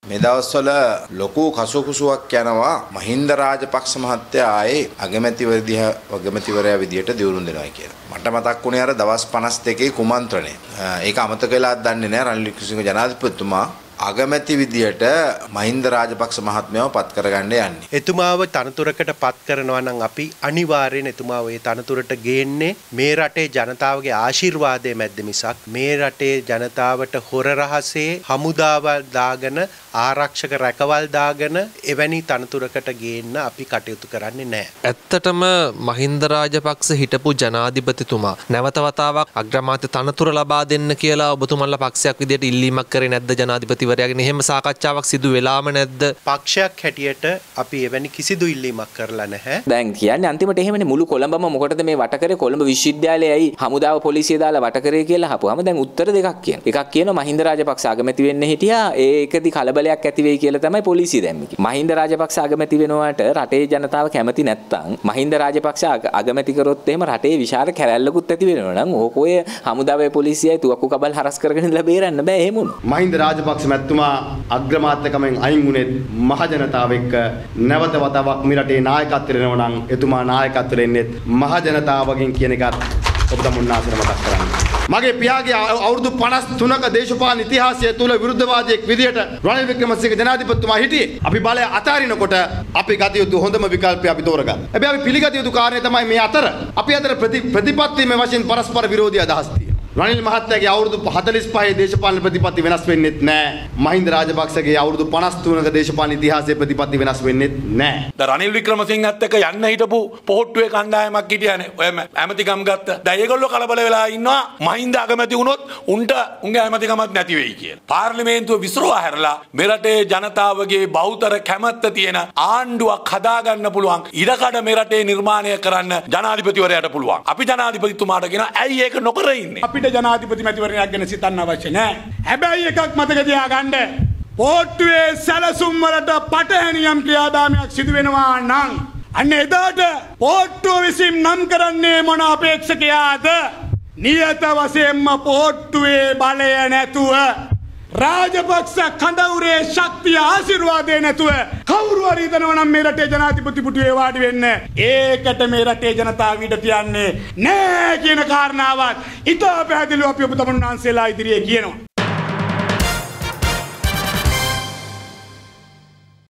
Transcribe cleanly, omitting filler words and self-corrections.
මේ දවස්වල ලොකු කසුකුසුවක් යනවා මහින්ද රාජපක්ෂ මහත්තයා ආයේ අගමැතිවරයා විදියට දියුණු දෙනවා කියලා. මට මතක් වුණේ අර දවස් 52 කුමන්ත්‍රණය. ඒක අමතක වෙලාද දන්නේ නැහැ රනිල් වික්‍රමසිංහ ජනාධිපතිතුමා අගමැති විදියට මහින්ද රාජපක්ෂ මහත්මයාව පත් කරගන්න යන්නේ. එතුමාව තනතුරකට පත් කරනවා නම් අපි අනිවාර්යෙන් එතුමාව ඒ තනතුරට ගේන්නේ මේ රටේ ජනතාවගේ ආශිර්වාදයේ මැද්ද මිසක් මේ රටේ ජනතාවට හොර රහසේ හමුදාවල් දාගෙන ආරක්ෂක රැකවල් දාගෙන එවැනි තනතුරකට ගේන්න අපි කටයුතු කරන්නේ නැහැ. ඇත්තටම මහින්ද රාජපක්ෂ හිටපු ජනාධිපතිතුමා නැවත වතාවක් අග්‍රාමාත්‍ය තනතුර ලබා දෙන්න කියලා ඔබතුමන්ලා පක්ෂයක් විදියට ඉල්ලීමක් කරේ නැද්ද ජනාධිපති වරයාගෙන එහෙම සාකච්ඡාවක් සිදු වෙලාම නැද්ද? පක්ෂයක් හැටියට අපි එවැනි කිසිදු ඉල්ලීමක් කරලා නැහැ. දැන් කියන්නේ අන්තිමට එහෙමනේ මුළු කොළඹම මොකටද මේ වට කරේ කොළඹ විශ්වවිද්‍යාලයයි හමුදාව පොලිසිය දාලා වට කරේ කියලා අහපුවාම දැන් උත්තර දෙකක් කියන. එකක් කියනවා මහින්ද රාජපක්ෂ අගමැති වෙන්න හිටියා ඒකදී කලබලයක් ඇති වෙයි කියලා තමයි පොලිසිය දැම්මේ. මහින්ද රාජපක්ෂ අගමැති වෙනවට රටේ ජනතාව කැමති නැත්නම් මහින්ද රාජපක්ෂ අගමැති කරොත් එහෙම රටේ විශාල කැරැල්ලකුත් ඇති වෙනවා නම් ඕක ඔය හමුදාවේ පොලිසියයි තුවක්කු කබල් හරස් කරගෙන ඉඳලා බේරන්න බෑ එහෙම උනොත්. මහින්ද රාජපක්ෂ මැතිතුමා අග්‍රමාත්‍යකමෙන් අයින් වුණේ මහ ජනතාව එක්ක නැවත වතාවක් මේ රටේ නායකත්වයට එනවා නම් එතුමා නායකත්වයට එන්නේ මහ ජනතාවගෙන් කියන එකත් ඔබ තමුන්නාසර මතක් කරගන්න. මගේ පියාගේ අවුරුදු 53ක දේශපාලන ඉතිහාසය තුල විරුද්ධවාදියෙක් විදියට රනිල් වික්‍රමසිංහ ජනාධිපතිතුමා හිටියේ. අපි බලය අතාරිනකොට අපි ගත යුතු හොඳම විකල්පය අපි තෝරගත්තා. හැබැයි අපි පිළිගත යුතු කාරණේ තමයි මේ අතර අපි අතර ප්‍රතිපත්තිමය වශයෙන් පරස්පර විරෝධී අදහස් තියෙනවා. රනිල් මහත්තයාගේ අවුරුදු 45 දේශපාලන ප්‍රතිපත්ති වෙනස් වෙන්නේ නැහැ. මහින්ද රාජපක්ෂගේ අවුරුදු 53ක දේශපාලන ඉතිහාසයේ ප්‍රතිපත්ති වෙනස් වෙන්නේ නැහැ. දැන් රනිල් වික්‍රමසිංහත් එක්ක යන්න හිටපු පොහොට්ටුවේ කණ්ඩායමක් හිටියානේ. ඔය ඇමතිකම් ගත්ත. දැන් ඒගොල්ලෝ කලබල වෙලා ඉන්නවා මහින්ද අගමැති වුණොත් උන්ගේ ඇමතිකමක් නැති වෙයි කියලා. පාර්ලිමේන්තුව විසිරුවා හැරලා මෙරටේ ජනතාවගේ බහුතර කැමැත්ත තියෙන ආණ්ඩුවක් හදාගන්න පුළුවන් ඉඩකඩ මෙරටේ නිර්මාණය කරන්න ජනාධිපතිවරයාට පුළුවන්. අපි ජනාධිපතිතුමාට කියන ඇයි ඒක නොකර ඉන්නේ? අපිට ජනාධිපති මැතිවරණයක් ගැන සිතන්න අවශ්‍ය නැහැ. හැබැයි එකක් මතක තියාගන්න. පොට්ටුවේ සැලසුම් වලට පටහැනියම් ක්‍රියාදාමයක් සිදු වෙනවා නම් අන්න එදාට පොට්ටුව විසින් නම් කරන්නේ මොන අපේක්ෂකයාද? නියත වශයෙන්ම පොට්ටුවේ බලය නැතුව රාජපක්ෂ කඳවුරේ ශක්තිය ආශිර්වාදේ නැතුව කවුරු හරි හිතනවා නම් මේ රටේ ජනාධිපති පුටුවේ වාඩි වෙන්න ඒකට මේ රටේ ජනතාව ඊට තියන්නේ නෑ කියන කාරණාවත් ඉතා පැහැදිලිව අපි ඔබ තමුන්නාන්සේලා ඉදිරියේ කියනවා.